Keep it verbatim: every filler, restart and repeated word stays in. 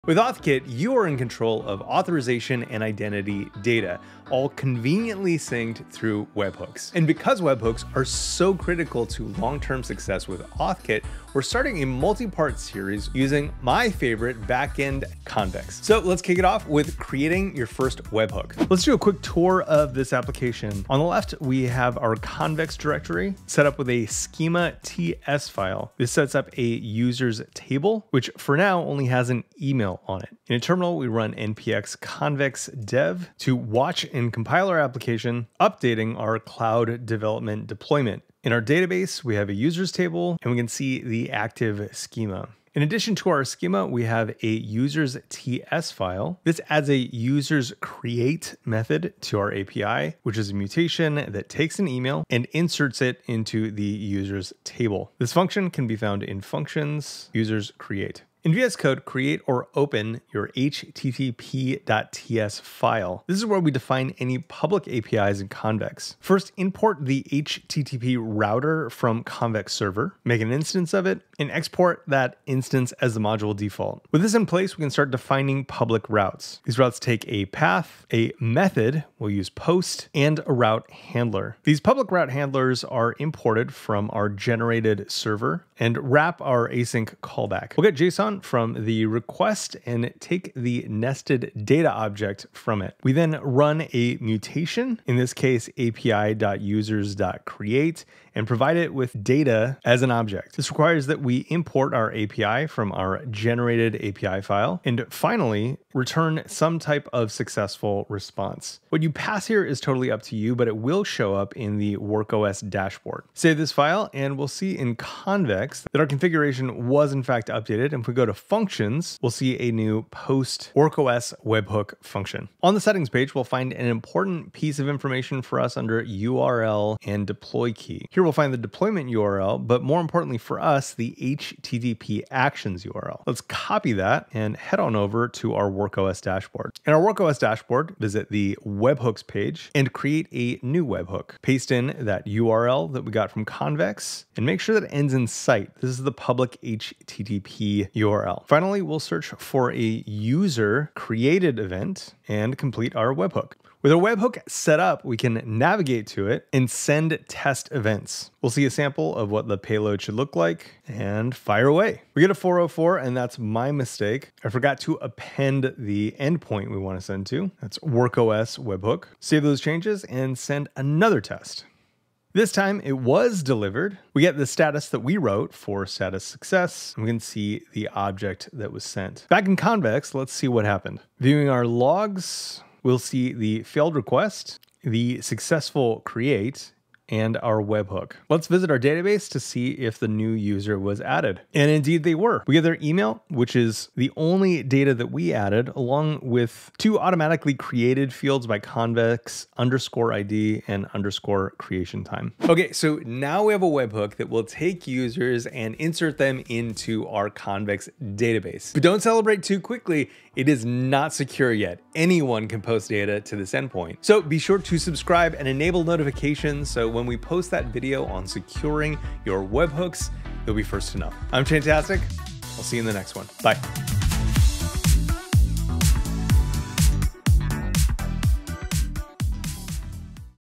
With Authkit, you are in control of authorization and identity data, all conveniently synced through webhooks. And because webhooks are so critical to long-term success with Authkit, we're starting a multi-part series using my favorite backend, Convex. So let's kick it off with creating your first webhook. Let's do a quick tour of this application. On the left, we have our Convex directory set up with a schema T S file. This sets up a user's table, which for now only has an email on it. In a terminal, we run npx convex dev to watch and compile our application, updating our cloud development deployment. In our database, we have a users table, and we can see the active schema. In addition to our schema, we have a users T S file. This adds a users create method to our A P I, which is a mutation that takes an email and inserts it into the users table. This function can be found in functions users create. In V S Code, create or open your H T T P dot T S file. This is where we define any public A P Is in Convex. First, import the H T T P router from Convex server, make an instance of it, and export that instance as the module default. With this in place, we can start defining public routes. These routes take a path, a method, we'll use post, and a route handler. These public route handlers are imported from our generated server and wrap our async callback. We'll get JSON from the request and take the nested data object from it. We then run a mutation, in this case A P I dot users dot create, and provide it with data as an object. This requires that we import our A P I from our generated A P I file, and finally, return some type of successful response. What you pass here is totally up to you, but it will show up in the WorkOS dashboard. Save this file, and we'll see in Convex that our configuration was in fact updated. And if we go to functions, we'll see a new post WorkOS webhook function. On the settings page, we'll find an important piece of information for us under U R L and deploy key. Here we'll find the deployment U R L, but more importantly for us, the H T T P actions U R L. Let's copy that and head on over to our WorkOS dashboard. In our WorkOS dashboard, visit the webhooks page and create a new webhook. Paste in that U R L that we got from Convex and make sure that it ends in site. This is the public H T T P U R L. Finally, we'll search for a user created event and complete our webhook. With our webhook set up, we can navigate to it and send test events. We'll see a sample of what the payload should look like and fire away. We get a four oh four, and that's my mistake. I forgot to append the endpoint we want to send to. That's WorkOS webhook. Save those changes and send another test. This time it was delivered. We get the status that we wrote for status success, and we can see the object that was sent. Back in Convex, let's see what happened. Viewing our logs, we'll see the failed request, the successful create, and our webhook. Let's visit our database to see if the new user was added. And indeed they were. We get their email, which is the only data that we added, along with two automatically created fields by Convex, underscore I D and underscore creation time. Okay, so now we have a webhook that will take users and insert them into our Convex database. But don't celebrate too quickly. It is not secure yet. Anyone can post data to this endpoint. So be sure to subscribe and enable notifications so when we post that video on securing your webhooks, you'll be first to know. I'm Fantastic. I'll see you in the next one. Bye.